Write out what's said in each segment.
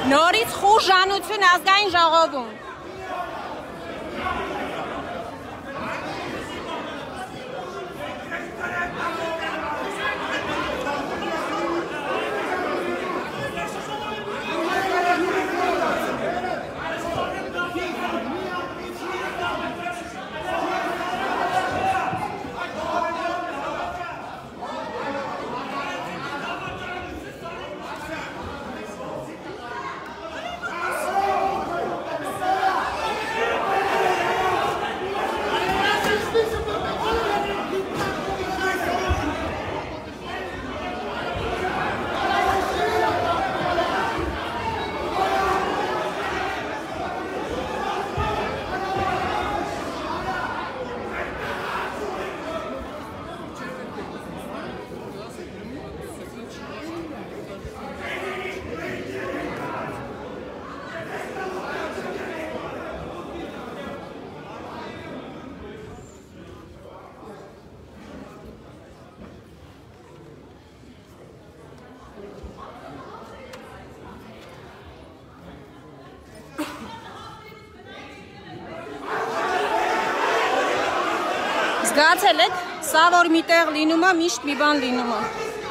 Նորից խուժանություն ազգային ժողովում։ Զգացել եք, սա որ մի տեղ լինում է, միշտ մի բան լինում է։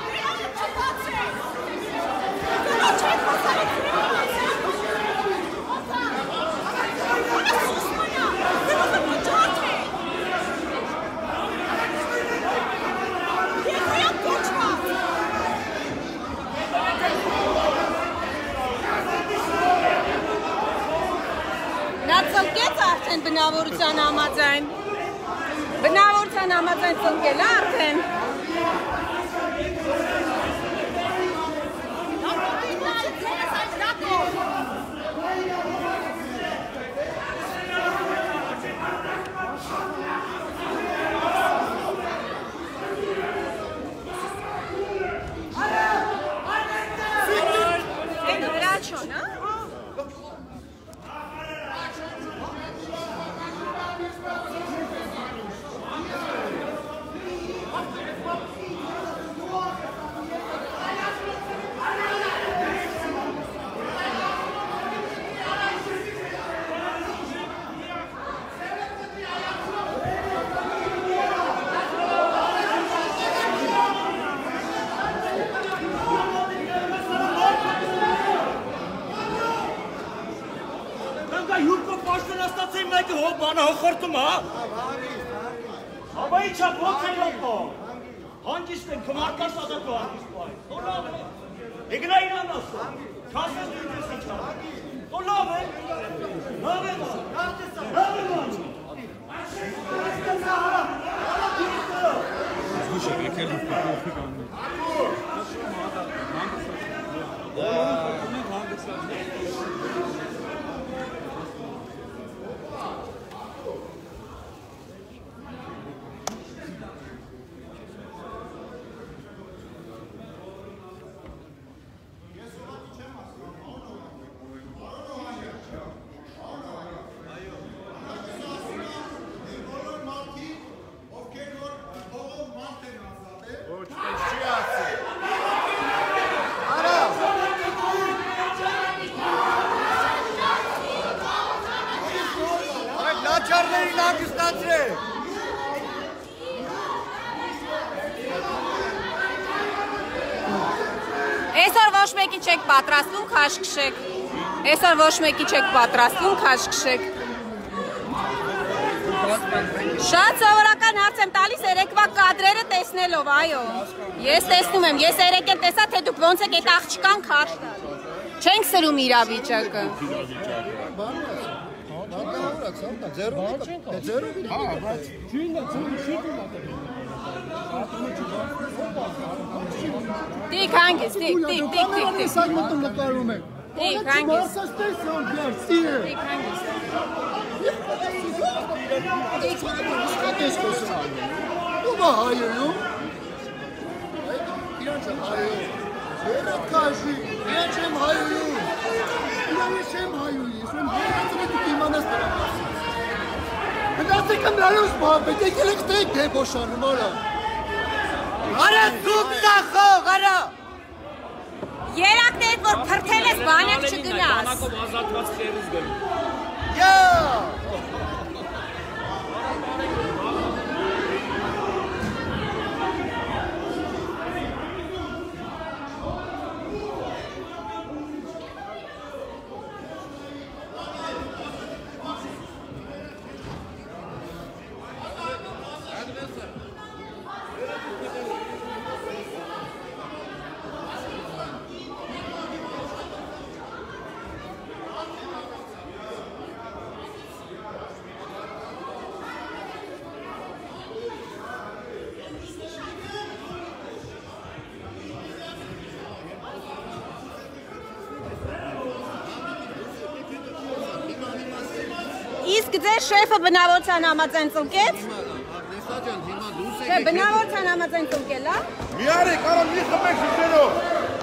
Նա ծլկեց արդեն բնավորության համաձայն։ Բնավորության համաձայն ծնկել է արդեն։ Էն վրաչոն, հա? Bana hırtım ha? Ama hiç yapmazsın yapma. Hangisinden? Kımartlar sadat var. Dolla abi. Egna inanmazsın. Kalsız duyuyorsun çağır. Dolla abi. Ne haber var? Ne haber var? Bu şeker bu Այսօր ոչ մեկի չեք պատրաստվում, քաշքշեք։ Այսօր ոչ մեկի չեք պատրաստվում, քաշքշեք։ Շատ սովորական հարց եմ տալիս երեկվա կադրերը տեսնելով, այո։ Ես տեսնում եմ, ես երեկ էլ տեսա, թե դուք ոնց եք այդ աղջկան քարշ տալու։ Չենք սրում իրավիճակը։ Տիկ հանգիստ, տիկ։ Տիկ հանգիստ։ Երակտեդ, որ պրթել ես բանյակ չգնաս։ Բանակով ազատված խերուզ գնում։ Իսկ ձեր շեֆը բնավորության համաձայն ծնկեց։ Չէ, բնավորության համաձայն ծնկել, հա։ Մի արեք, արա մի խմեք շուշերով։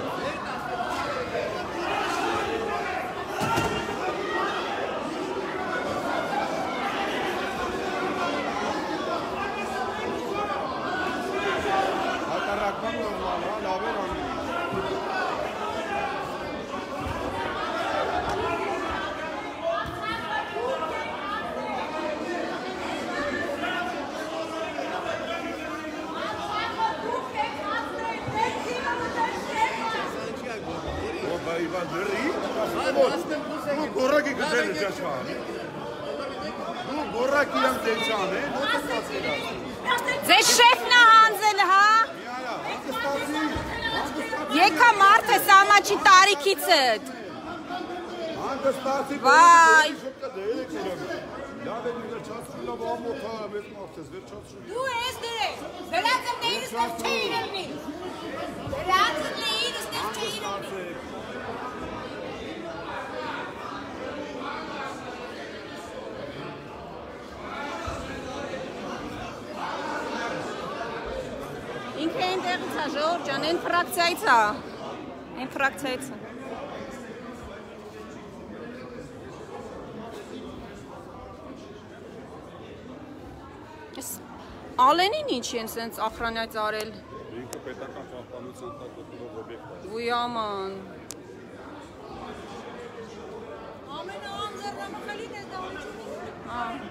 Հակառակման նորմալ, հա, լավ էր անում։ Իվան դրի, դու գորակի գծել է ճաշվան, դու գորակի եմ դենչան է, Ձեզ շեֆն է հանձել, հա։ Եկա մարդ է սամաչի տարիքիցդ։ հանգստացի Վայ։ լավ է վերջացրու լավ ամոթա, մեզ մարդես, վերջացրու։ Դու ես դրես, դրածը նեիրս տեղ չէ իրենի։ Դրածը նեիրս տեղ չէ իրենի։ Ինքը այնտեղից է, Ժողովուրդ ջան, այն ֆրակցիայից է։ Այն ֆրակցիայից է։ Ալենին ինչի են սենց ախրանյաց արել։ Ինքը պետական պահպանության տակ գտնվող օբյեկտ է։ Ուй աման։ Ամենաանձեռնամխելին ես դա ունի։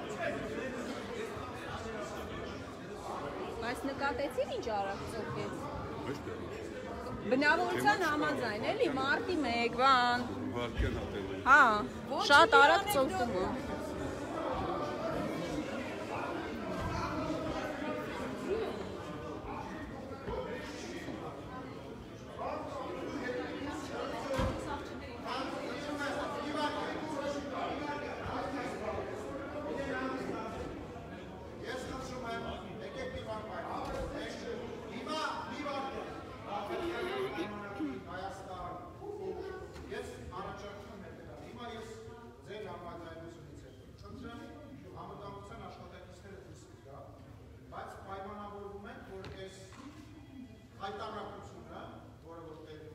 Բայց նկատեցին ինչ արավ ծոքեց։ Բնավորության համաձայն էլի, մարտի 1, բան։ Վարկեն ատել է։ Հա, շատ արագ ծոքում է։ Բայց պայմանավորվում ենք, որ այս հայտարարությունը, որը որ տեղի